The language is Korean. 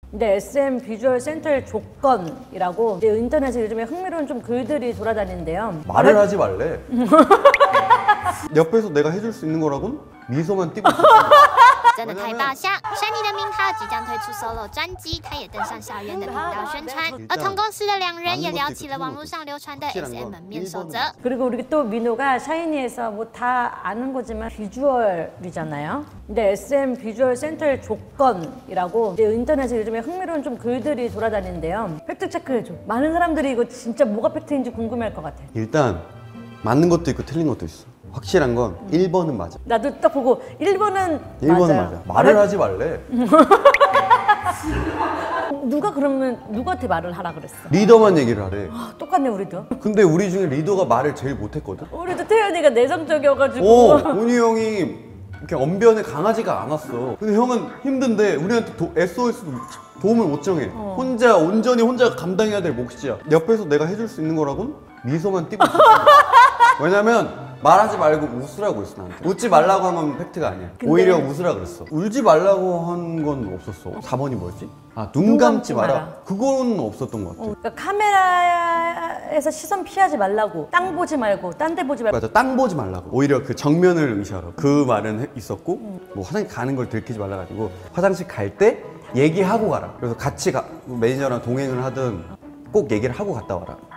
근데 SM 비주얼 센터의 조건이라고 이제 인터넷에 요즘에 흥미로운 좀 글들이 돌아다니는데요. 말을 하지 말래. 옆에서 내가 해줄 수 있는 거라곤 미소만 띄고 있어. 真的太爆笑！山妮的明涛即将推出 solo 专辑，他也登上校园的频道宣传。而同公司的两人也聊起了网络上流传的 SM 门面守则。 그리고 우리 또 민호가 샤이니에서 뭐 다 아는 거지만 비주얼이잖아요. 근데 SM 비주얼 센터의 조건이라고 이제 인터넷에 요즘에 흥미로운 좀 글들이 돌아다니는데요. 팩트 체크해줘. 많은 사람들이 이거 진짜 뭐가 팩트인지 궁금해할 것 같아. 일단 맞는 것도 있고 틀린 것도 있어. 확실한 건 1번은 맞아. 나도 딱 보고 1번은 1번은 맞아요. 맞아. 말을 하지 말래. 누가 그러면 누구한테 말을 하라 그랬어? 리더만 얘기를 하래. 똑같네 우리도. 근데 우리 중에 리더가 말을 제일 못했거든. 우리도 태연이가 내성적이어가지고. 온유 형이 이렇게 언변에 강하지가 않았어. 근데 형은 힘든데 우리한테 SOS도 도움을 못 정해. 혼자 온전히 혼자 감당해야 될 몫이야. 옆에서 내가 해줄 수 있는 거라곤 미소만 띄고 있어. 왜냐면 말하지 말고 웃으라고 했어 나한테. 웃지 말라고 한 건 팩트가 아니야. 오히려 웃으라 그랬어. 울지 말라고 한 건 없었어. 4번이 뭐였지? 아, 눈 감지 마라. 그건 없었던 것 같아. 그러니까 카메라에서 시선 피하지 말라고, 땅 보지 말고, 딴 데 보지 말고. 맞아, 땅 보지 말라고. 오히려 그 정면을 응시하라고. 그 말은 있었고, 뭐 화장실 가는 걸 들키지 말라 가지고 화장실 갈 때 얘기하고 가라. 그래서 같이 매니저랑 동행을 하든 꼭 얘기를 하고 갔다 와라.